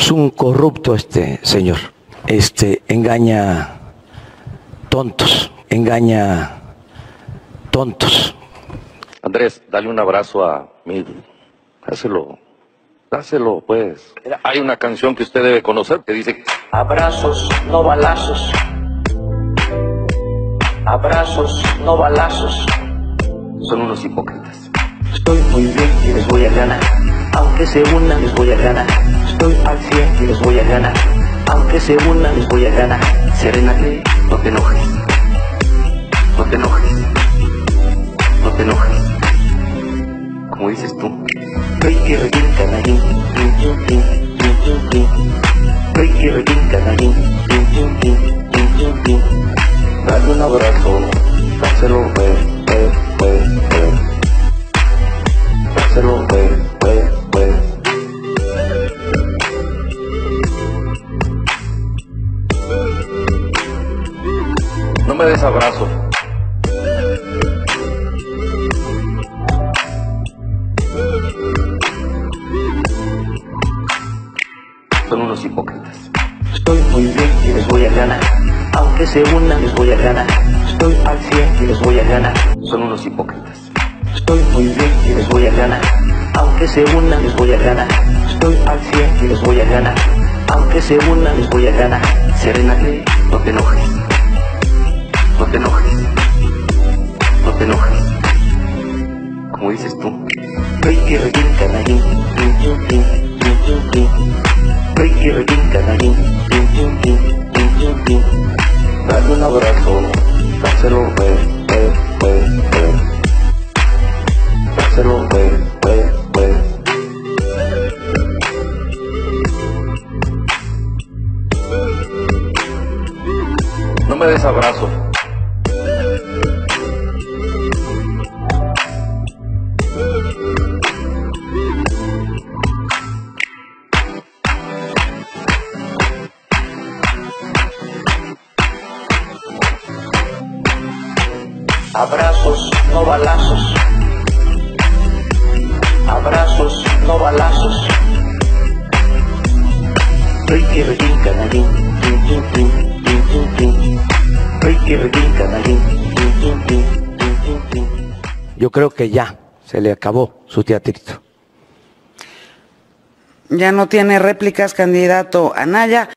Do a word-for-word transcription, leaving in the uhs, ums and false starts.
Es un corrupto este señor. Este engaña tontos, engaña tontos. Andrés, dale un abrazo a Mil. Dáselo, dáselo, pues. Hay una canción que usted debe conocer que dice: abrazos, no balazos. Abrazos, no balazos. Son unos hipócritas. Estoy muy bien y les voy a ganar. Aunque se unan, les voy a ganar. Estoy al cien y les voy a ganar. Aunque se unan, les voy a ganar. Serénate, no te enojes. No te enojes. No te enojes. Como dices tú. Ricky, Ricky, canallín. Ricky, Ricky, canallín. Dale un abrazo. Dáselo, güey, güey, güey, güey. Dáselo, güey, güey, güey. No me des abrazo. Son unos hipócritas. Estoy muy bien y les voy a ganar. Aunque se unan, les voy a ganar. Estoy al cien y les voy a ganar. Son unos hipócritas. Estoy muy bien y les voy a ganar. Aunque se unan, les voy a ganar. Estoy al cien y les voy a ganar. Aunque se unan, les voy a ganar. Serénate, no te enojes. No te enojes. No te enojes. Como dices tú. Ricky, Ricky, canallín. Ricky, Ricky, canallín. Dale un abrazo. Dáselo, güey, güey, güey, güey. Dáselo, güey, güey, güey. No me des abrazo. Abrazos, no balazos. Abrazos, no balazos. Ricky, Ricky, canallín. Ricky, Ricky, canallín. Yo creo que ya se le acabó su teatrito. Ya no tiene réplicas, candidato Anaya.